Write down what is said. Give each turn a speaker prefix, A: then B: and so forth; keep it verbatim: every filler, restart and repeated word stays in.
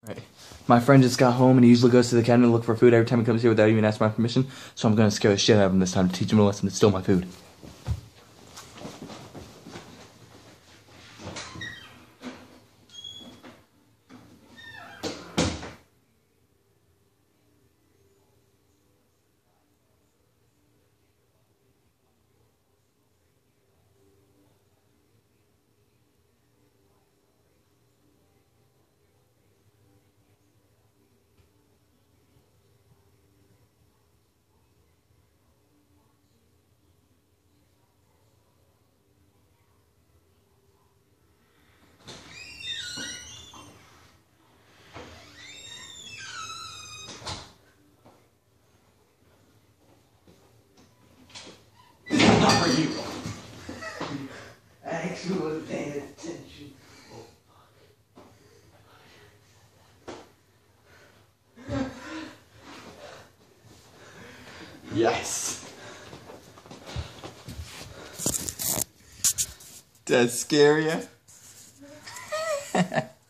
A: Right. My friend just got home and he usually goes to the cabinet to look for food every time he comes here without even asking my permission. So I'm gonna scare the shit out of him this time to teach him a lesson to steal my food. How are you?
B: I actually wasn't paying attention. Oh, fuck.
A: Yes. Does that scare you?